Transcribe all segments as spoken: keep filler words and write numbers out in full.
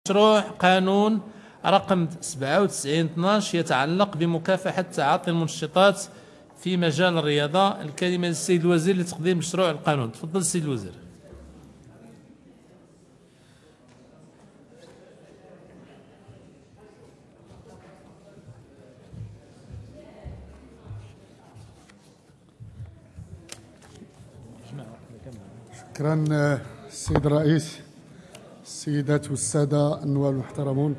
مشروع قانون رقم سبعة وتسعين اثناش يتعلق بمكافحة تعاطي المنشطات في مجال الرياضة. الكلمة للسيد الوزير لتقديم مشروع القانون. تفضل السيد الوزير. شكرا السيد الرئيس. السيدات والسادة النواب المحترمون،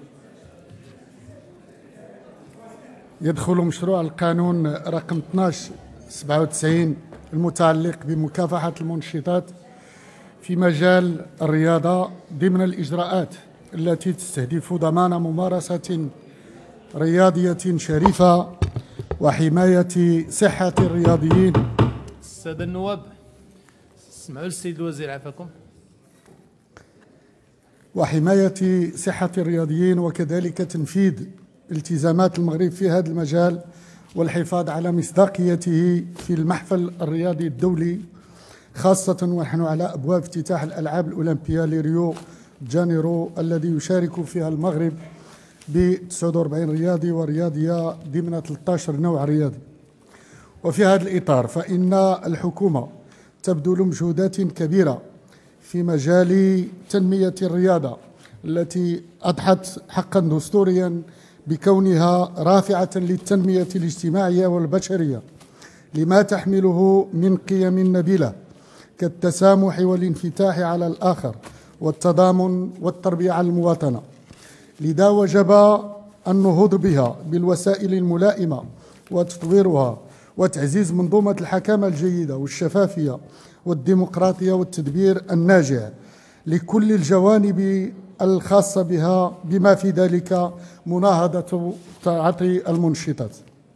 يدخل مشروع القانون رقم اثناش سبعة وتسعين المتعلق بمكافحة المنشطات في مجال الرياضة ضمن الإجراءات التي تستهدف ضمان ممارسة رياضية شريفة وحماية صحة الرياضيين. السادة النواب اسمعوا للسيد الوزير عفاكم. وحماية صحة الرياضيين، وكذلك تنفيذ التزامات المغرب في هذا المجال والحفاظ على مصداقيته في المحفل الرياضي الدولي، خاصة ونحن على أبواب افتتاح الألعاب الأولمبية لريو جانيرو الذي يشارك فيها المغرب ب تسعة وأربعين رياضي ورياضية ضمن ثلاثة عشر نوع رياضي. وفي هذا الإطار فإن الحكومة تبذل مجهودات كبيرة في مجال تنمية الرياضة التي أضحت حقا دستوريا بكونها رافعة للتنمية الاجتماعية والبشرية لما تحمله من قيم نبيلة كالتسامح والانفتاح على الآخر والتضامن والتربية على المواطنة. لذا وجب النهوض بها بالوسائل الملائمة وتطويرها وتعزيز منظومة الحكامة الجيدة والشفافية والديمقراطية والتدبير الناجع لكل الجوانب الخاصة بها، بما في ذلك مناهضة تعاطي المنشطات.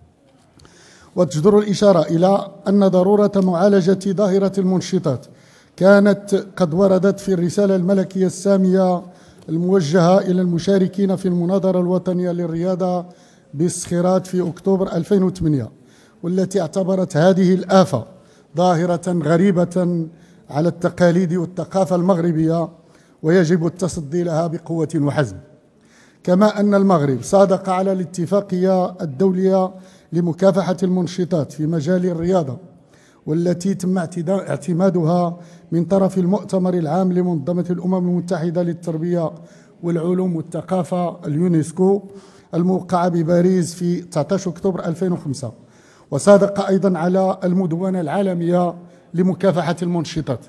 وتجدر الإشارة إلى أن ضرورة معالجة ظاهرة المنشطات كانت قد وردت في الرسالة الملكية السامية الموجهة إلى المشاركين في المناظرة الوطنية للرياضة بالصخيرات في أكتوبر ألفين وثمانية، والتي اعتبرت هذه الآفة ظاهرة غريبة على التقاليد والثقافة المغربية ويجب التصدي لها بقوة وحزم. كما أن المغرب صادق على الاتفاقية الدولية لمكافحة المنشطات في مجال الرياضة، والتي تم اعتمادها من طرف المؤتمر العام لمنظمة الأمم المتحدة للتربية والعلوم والثقافة اليونسكو الموقعة بباريس في تسعة عشر أكتوبر ألفين وخمسة، وصادق أيضا على المدونة العالمية لمكافحة المنشطات.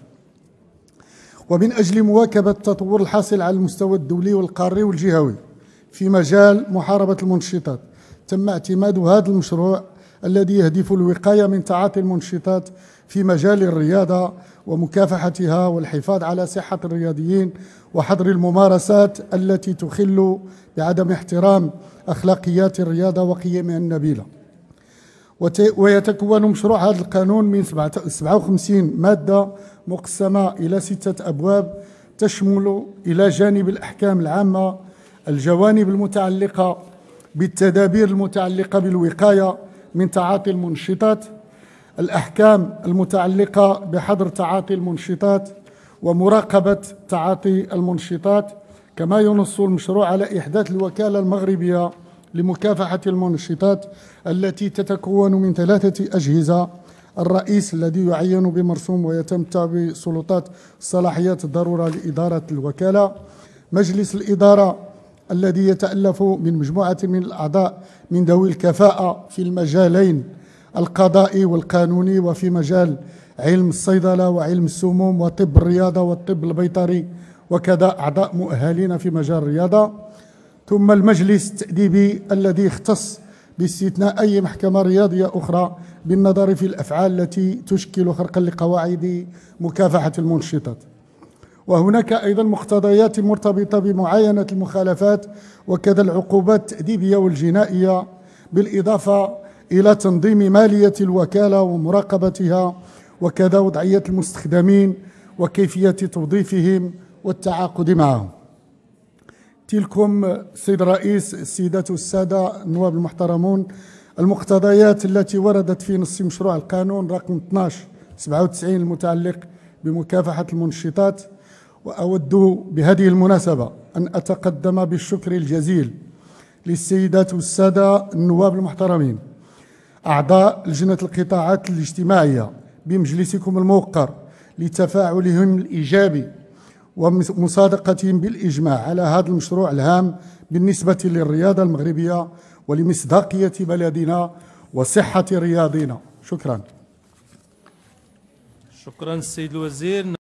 ومن أجل مواكبة التطور الحاصل على المستوى الدولي والقاري والجهوي في مجال محاربة المنشطات، تم اعتماد هذا المشروع الذي يهدف الوقاية من تعاطي المنشطات في مجال الرياضة ومكافحتها والحفاظ على صحة الرياضيين وحظر الممارسات التي تخل بعدم احترام أخلاقيات الرياضة وقيمها النبيلة. ويتكون مشروع هذا القانون من سبعة وخمسين مادة مقسمة إلى ستة أبواب، تشمل إلى جانب الأحكام العامة الجوانب المتعلقة بالتدابير المتعلقة بالوقاية من تعاطي المنشطات، الأحكام المتعلقة بحظر تعاطي المنشطات ومراقبة تعاطي المنشطات. كما ينص المشروع على إحداث الوكالة المغربية لمكافحة المنشطات التي تتكون من ثلاثة أجهزة: الرئيس الذي يعين بمرسوم ويتمتع بسلطات الصلاحيات الضرورة لإدارة الوكالة، مجلس الإدارة الذي يتألف من مجموعة من الأعضاء من ذوي الكفاءة في المجالين القضائي والقانوني وفي مجال علم الصيدلة وعلم السموم وطب الرياضة والطب البيطري، وكذا أعضاء مؤهلين في مجال الرياضة، ثم المجلس التأديبي الذي يختص باستثناء أي محكمة رياضية أخرى بالنظر في الأفعال التي تشكل خرقا لقواعد مكافحة المنشطات. وهناك أيضا مقتضيات مرتبطة بمعاينة المخالفات وكذا العقوبات التأديبية والجنائية، بالإضافة إلى تنظيم مالية الوكالة ومراقبتها، وكذا وضعية المستخدمين وكيفية توظيفهم والتعاقد معهم. تلكم السيد الرئيس، السيدات والسادة النواب المحترمون، المقتضيات التي وردت في نص مشروع القانون رقم اثناش سبعة وتسعين المتعلق بمكافحة المنشطات، وأود بهذه المناسبة أن أتقدم بالشكر الجزيل للسيدات والسادة النواب المحترمين أعضاء لجنة القطاعات الاجتماعية بمجلسكم الموقر لتفاعلهم الإيجابي ومصادقتهم بالإجماع على هذا المشروع الهام بالنسبة للرياضة المغربية ولمصداقية بلدنا وصحة رياضنا. شكرا. شكرا السيد الوزير.